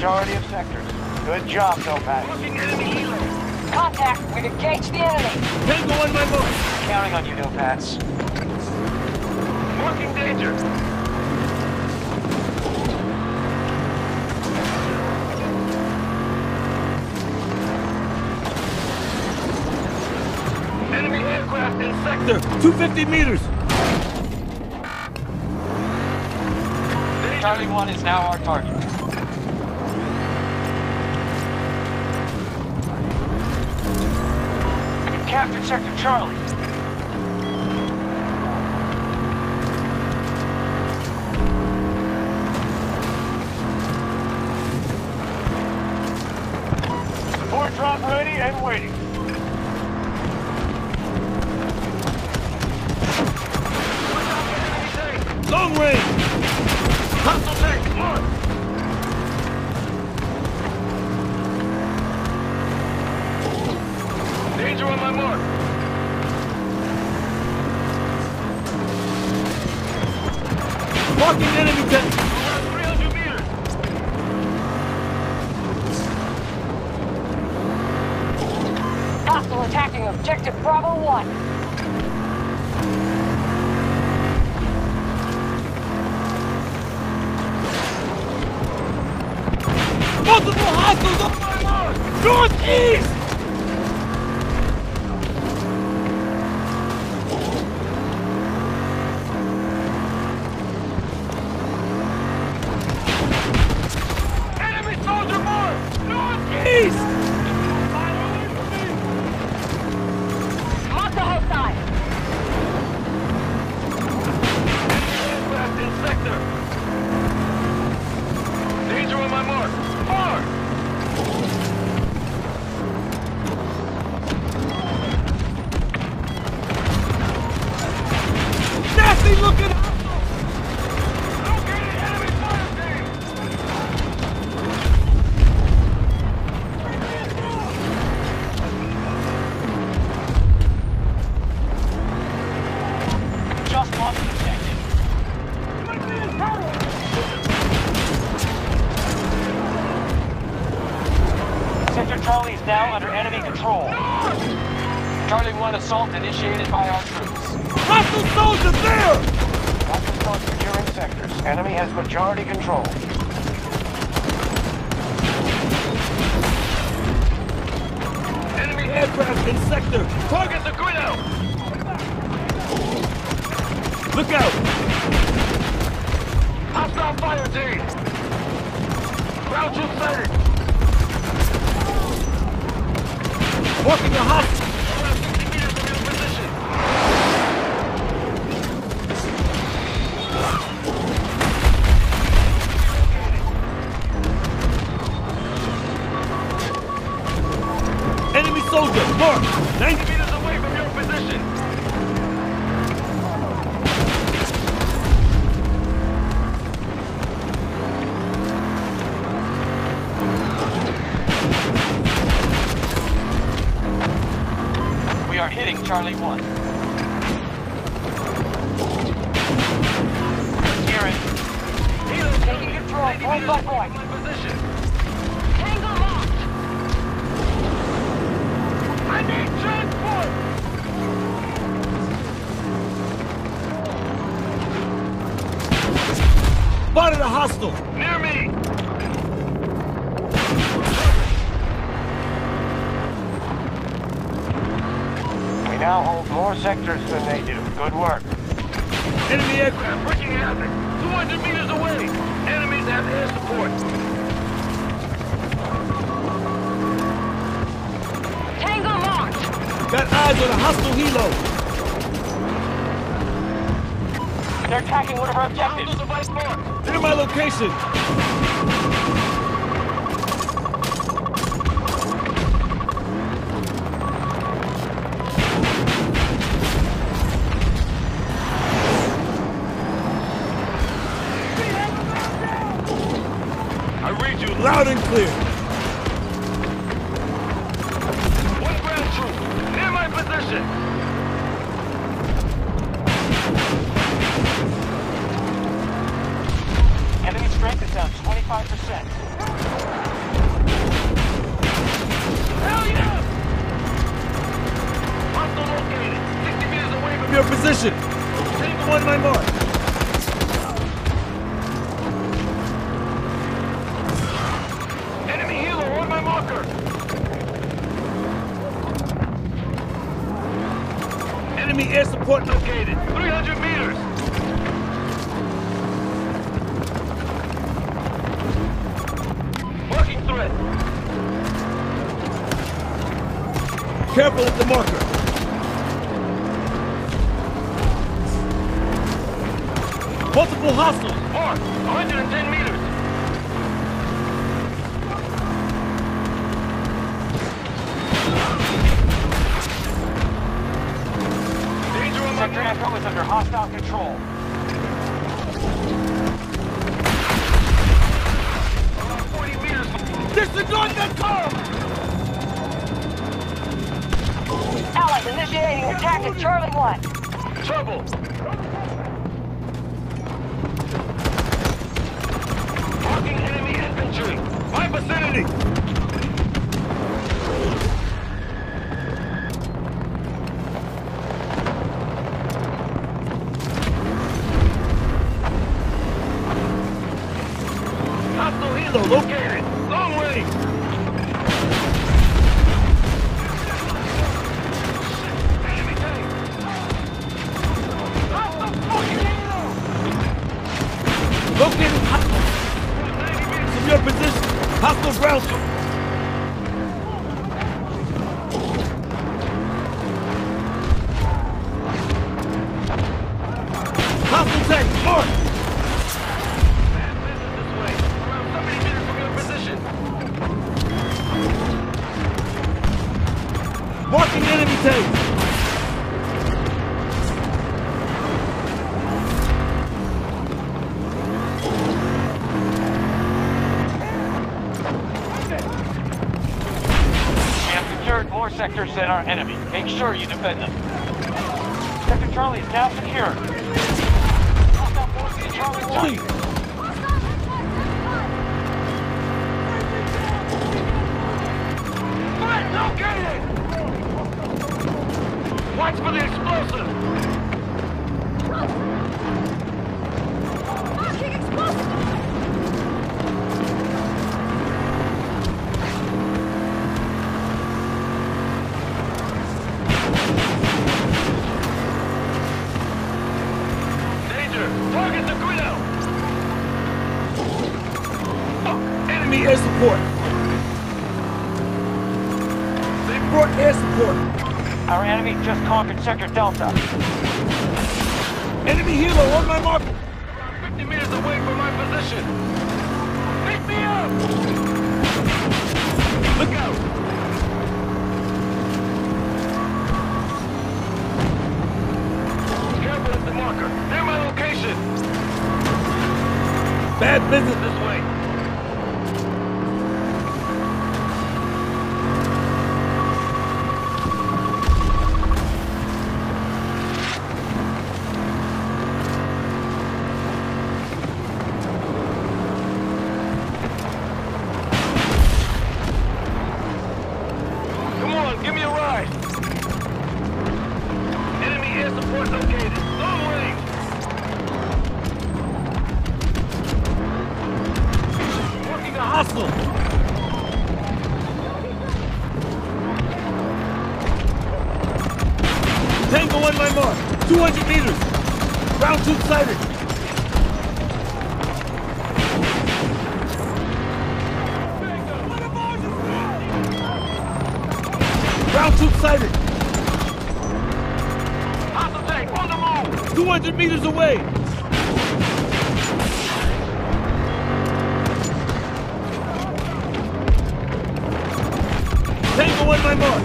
majority of sectors. Good job, Topaz. Contact! We've engaged the enemy! Tango on my mark! Counting on you, Topaz. Marking danger! Enemy aircraft in sector 250 meters! Charlie 1 is now our target. We've captured Sector Charlie. Support drop ready and waiting. Long range! Hostile tank, come on! Danger on my mark! Marking enemy tank! Around 300 meters! Hostile attacking objective Bravo 1. Multiple hostiles on my mark! Northeast! Enemy soldier mark! Northeast! Mark the hostile! Aircraft in sector! Danger on my mark! Far! Nasty looking! Located enemy fire team! Just lost the objective. Sector Charlie is now under enemy control. Charlie 1 assault initiated by our troops. Hostile soldier there! Hostiles start securing sectors. Enemy has majority control. Enemy aircraft in sector! Targets are good out! Look out! Hostile fire team! Ground troops sighted! Walking the hostile! Around 60 meters from your position! Enemy soldier, mark! 90 meters away from your position! We are hitting Charlie 1. Securing. Taking control, point by point. My position! Tango locked! I need transport! Spotted a hostile! Near me! We now hold more sectors than they do. Good work. Enemy aircraft wreaking havoc! 200 meters away! Enemies have air support! Tango locked! Got eyes on a hostile helo! They're attacking one of our objectives. Near my location! I read you loud and clear! One ground troop, near my position! Enemy strength is down 25%. 95%. Hell yeah! Hostile located. 60 meters away from Your position. Tango on my mark. enemy helo on my marker. Enemy air support Located. 300 meters. Marking threat. Careful at the marker. Multiple hostiles. Mark. 110 meters. Danger on my Sector Echo is under hostile control. Around 40 meters. Disregard that car! Allies initiating attack at Charlie 1. Trouble. Marking enemy infantry. My vicinity. Hostile helo located. Long range. Enemy tank. Hostile fucking helo. Located hostile 90 meters. from your position. Hostile ground. Hostile tank. Mark. Bad business this way. Around 70 meters from your position. Marking enemy tank. We have secured more sectors than our enemy. Make sure you defend them. Sector Charlie is now secure. Hostile forces in Charlie 1. Please. Threat located! Watch for the explosive! Danger! Target the Guido! Enemy air support. They brought air support. Our enemy just conquered Sector Delta. Enemy helo on my mark. Around 50 meters away from my position! Pick me up! Look out! Careful at the marker. Near my location! Bad business. This way. Come on, give me a ride. Enemy air support located. Long range. Working a hostile. Tango on my mark. 200 meters. Ground troop sighted. Ground troop sighted. Hostile tank on the move. 200 meters away. Tango on my mark.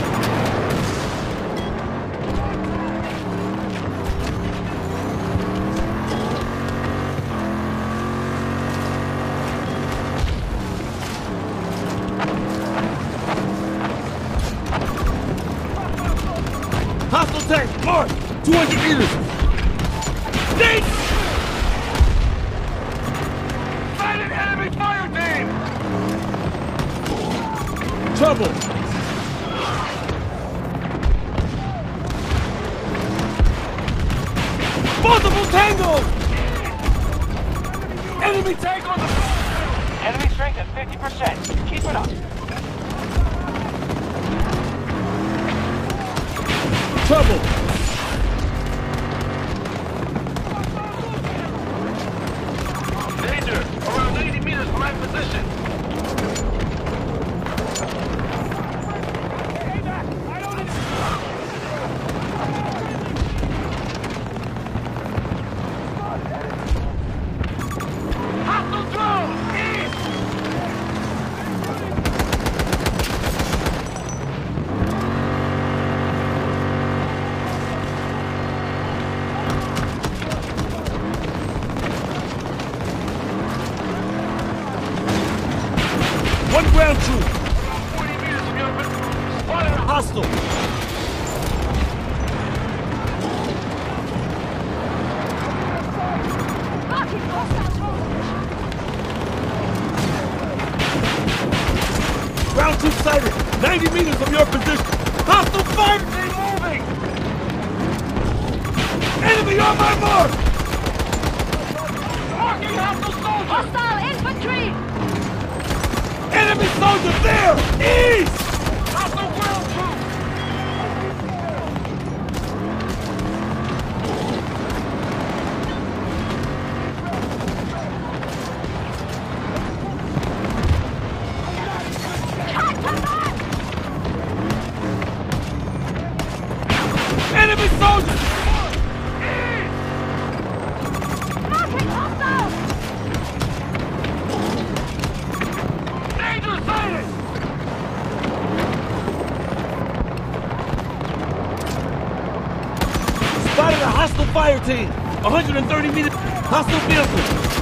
Hostile tank, mark! 200 meters! Nate! Sighted enemy Trouble! Multiple tangos! Enemy tank on the... Enemy strength at 50%. Keep it up. Trouble! Danger! Around 90 meters from my position. Hostile drone! East! One ground troop! 40 meters from your position. Spotted a Hostile! Marking hostile Ground troop sighted! 90 meters from your position! Hostile fire! They're moving! Enemy on my mark! Marking hostile soldier! Hostile infantry! Enemy soldier there! East! Hostile ground troop! Enemy soldiers! Marking hostile! Danger sighted! Spotted a hostile fire team! 130 meters! Hostile vehicle!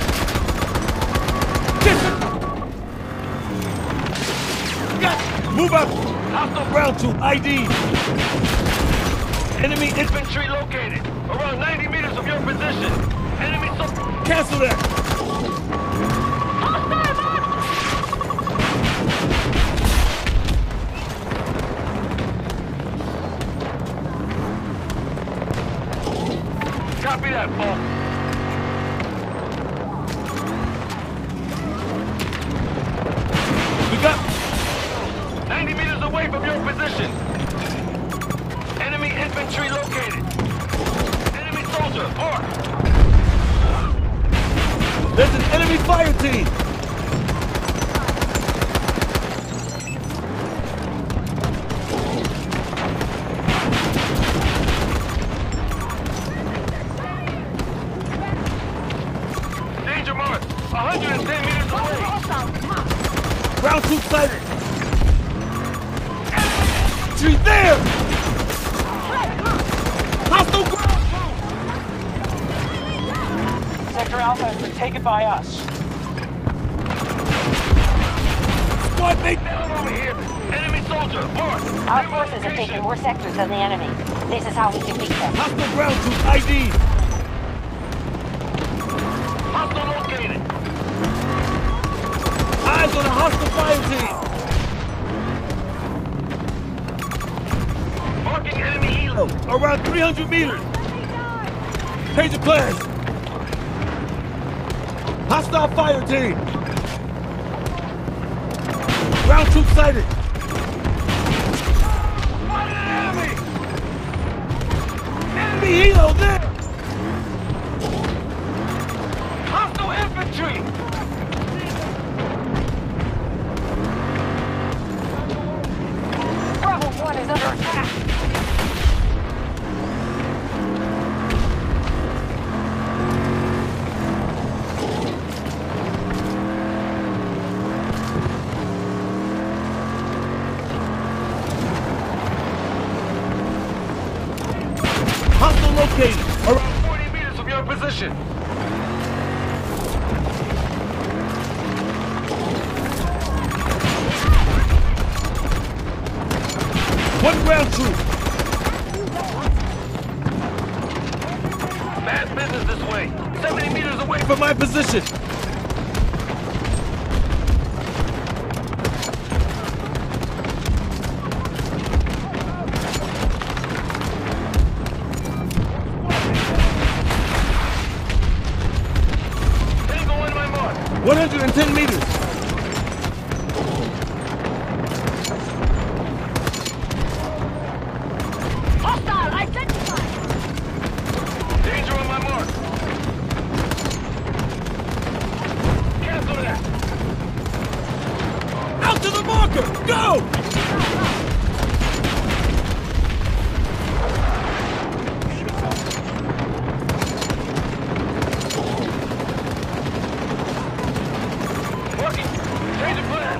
Move up! Hostile ground troop ID! Enemy Infantry located. Around 90 meters from your position. Enemy soldier. Cancel that! Copy that, folks. We got 90 meters away from your position. Enemy infantry located. Enemy soldier, mark. There's an enemy fire team! Danger mark. 110 meters away. Ground troop sighted! She's there! Hostile ground Sector Alpha has been taken by us. squad mate! Down over here. Enemy soldier, mark. Our forces have taken more sectors than the enemy. This is how we defeat them. Hostile ground troop ID! Hostile located. Eyes on a hostile fire team! Marking enemy helo. Around 300 meters! Pager class! Hostile fire team! Ground troop sighted! Spotted an enemy. Enemy helo there! Hostile infantry. Bravo 1 is under attack! Hostile located! Around 40 meters from your position. One ground troop! Bad business this way. 70 meters away For my position! 110 meters. Hostile identified! Danger on my mark. Cancel that. Out to the marker! Go! Working. Change the plan.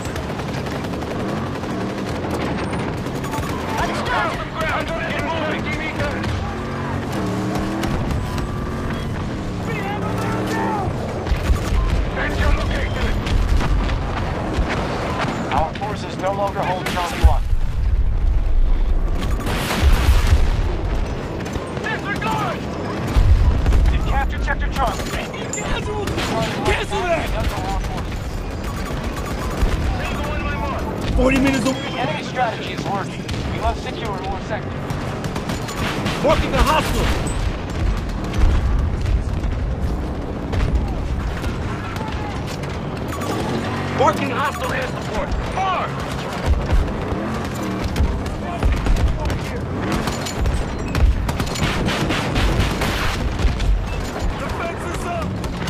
Down some ground. Get moving. Danger location. Our forces no longer hold Charlie 1. Disregard. You've captured Sector Charlie. Cancel! Charlie Cancel that! under our forces. Here's the one on my mark. 40 meters away. The enemy strategy is working. We must secure more sectors. Marking the hostile. Marking Hostile air support. Mark. defenses up.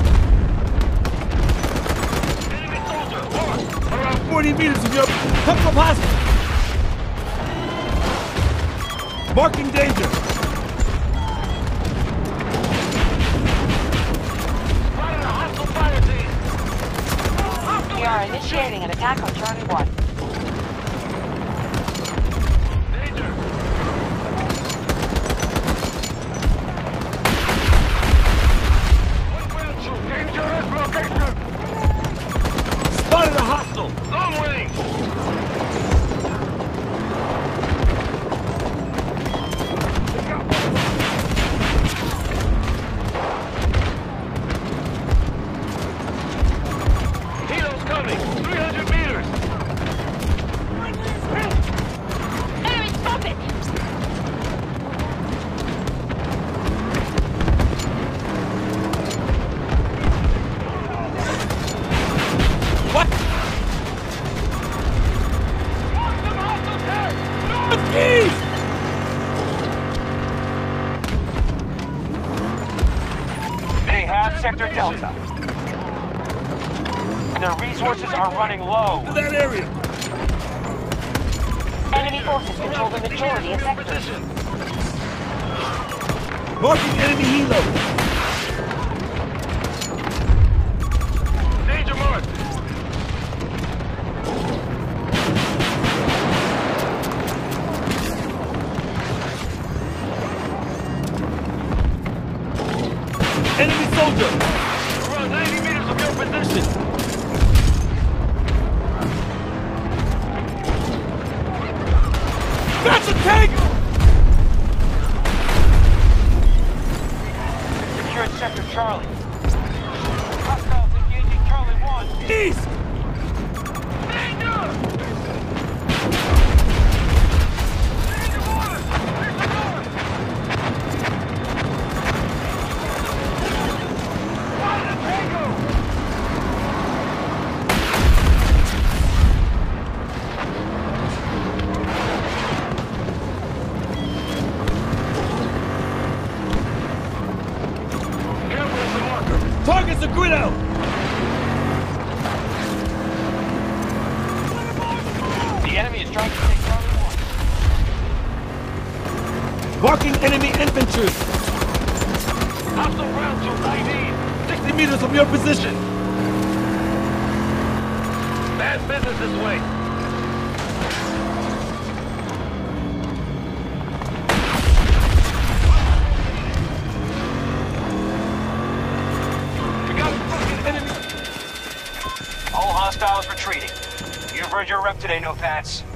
Enemy soldier. Mark. Around 40 meters of your come from hostile. Marking danger. Spotted a hostile fire team. We are initiating an attack on Charlie 1. Danger. One ground troop. Dangerous location. Spotted a hostile. Long range. Helo's coming. 300 meters. Enemy spotted! What? Some hostile tank. Northeast! They have Sector Delta. Their resources are running low. To that area. Enemy forces control the majority of sectors. Marking enemy helo. Danger mark. Enemy soldier. Around 90 meters of your position. That's a tank! Secured Sector Charlie. Hostiles engaging Charlie 1. East! Danger! Danger one! Disregard! Spotted a tango! Careful with the marker. Targets are grid out! The enemy is trying to take Charlie 1. Marking enemy infantry. Hostile ground troop ID. 60 meters from your position. Bad business this way. We got a fucking enemy. All hostiles retreating. You've earned your rep today, No Pats.